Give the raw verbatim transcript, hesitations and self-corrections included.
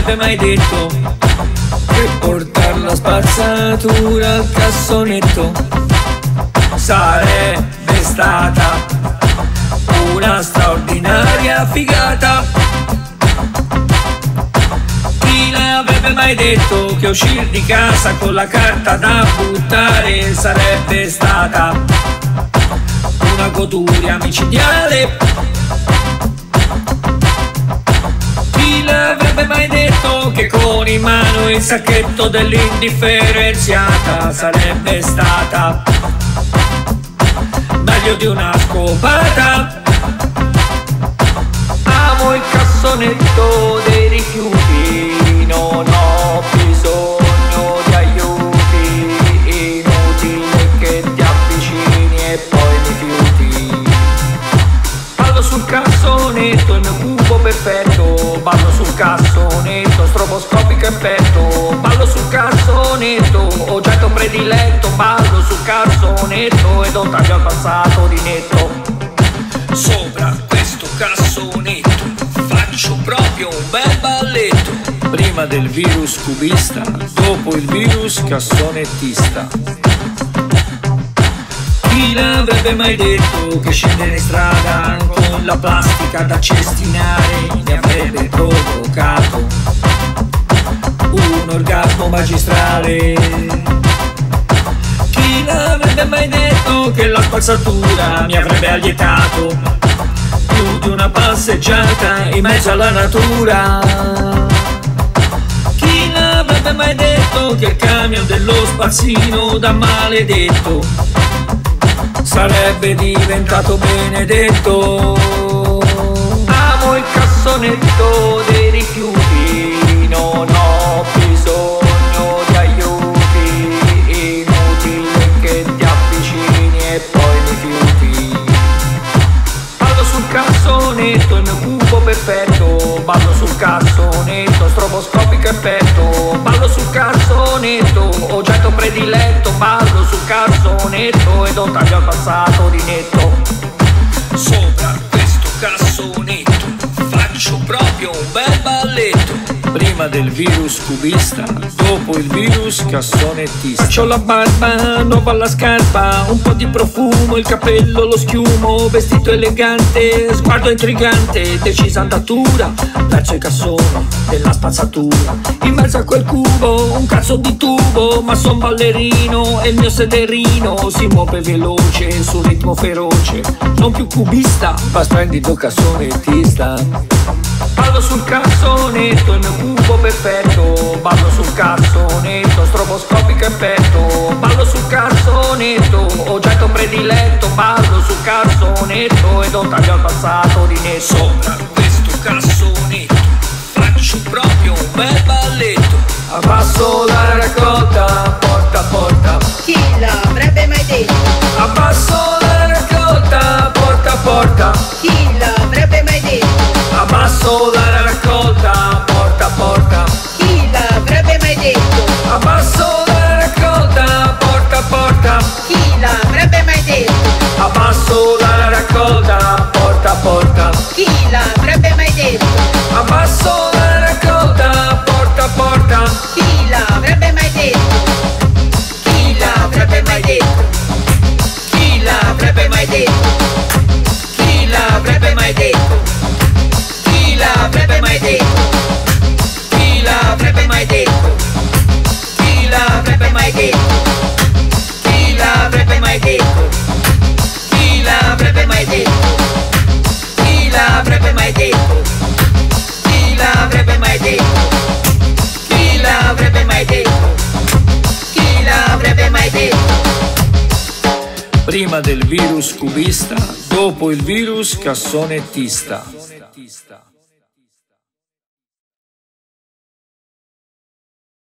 l'avrebbe mai detto che portare la spazzatura al cassonetto sarebbe stata una straordinaria figata. Chi l'avrebbe mai detto che uscire di casa con la carta da buttare sarebbe stata una goduria micidiale? Chi l'avrebbe mai detto che con in mano il sacchetto dell'indifferenziata sarebbe stata meglio di una scopata? Amo il cassonetto dei rifiuti, non ho bisogno di aiuti, inutile che ti avvicini e poi mi fiuti. Ballo sul cassonetto, il mio cubo perfetto, ballo sul cassonetto, stroboscopico effetto, ballo sul cassonetto, oggetto prediletto, ballo sul cassonetto ed ho taglio al passato di netto. Sopra questo cassonetto faccio proprio un bel balletto. Prima del virus cubista, dopo il virus cassonettista. Chi l'avrebbe mai detto che scendere in strada con la plastica da cestinare mi avrebbe provocato un orgasmo magistrale? Chi l'avrebbe mai detto che la spazzatura mi avrebbe allietato più di una passeggiata in mezzo alla natura? Chi l'avrebbe mai detto che il camion dello spazzino da maledetto sarebbe diventato benedetto? Amo il cassonetto dei rifiuti, non ho bisogno di aiuti, inutile che ti avvicini e poi mi fiuti. Ballo sul cassonetto, il mio cubo perfetto, ballo sul cassonetto, stroboscopico effetto, ballo sul cassonetto, oggetto prediletto, ballo sul cassonetto ed ho taglio al passato di netto. Sopra questo cassonetto faccio proprio un bel balletto. Prima del virus cubista, dopo il virus cassonettista. C'ho la barba, nuova la scarpa, un po' di profumo, il capello, lo schiumo, vestito elegante, sguardo intrigante, decisa andatura verso il cassone della spazzatura. In mezzo a quel cubo un cazzo di tubo, ma son ballerino e il mio sederino si muove veloce sul ritmo feroce. Non più cubista, ma splendido cassonettista. Ballo sul cassonetto, il mio cubo perfetto, ballo sul cassonetto, stroboscopico effetto, ballo sul cassonetto, oggetto prediletto, ballo sul cassonetto ed ho taglio al passato di netto. Sopra questo cassonetto faccio proprio un bel balletto. Abbasso la raccolta, porta a porta. Chi l'avrebbe mai detto? Abbasso la raccolta, porta a porta. Chi l'avrebbe mai detto? Abbasso la raccolta, porta a porta. Chi l'avrebbe mai detto? Abbasso la raccolta, porta a porta. Chi l'avrebbe mai detto? Abbasso la raccolta, porta a porta. Chi l'avrebbe mai detto? Abbasso la raccolta, porta a porta. Chi l'avrebbe mai detto? Chi l'avrebbe mai detto? Chi l'avrebbe mai detto? Chi l'avrebbe mai detto? Chi l'avrebbe mai detto? Chi l'avrebbe mai detto? Chi l'avrebbe mai detto? Chi l'avrebbe mai detto? Chi l'avrebbe mai detto? Chi l'avrebbe mai detto? Chi l'avrebbe mai detto? Chi l'avrebbe mai detto? Chi l'avrebbe mai detto? Prima del virus cubista, dopo il virus cassonettista.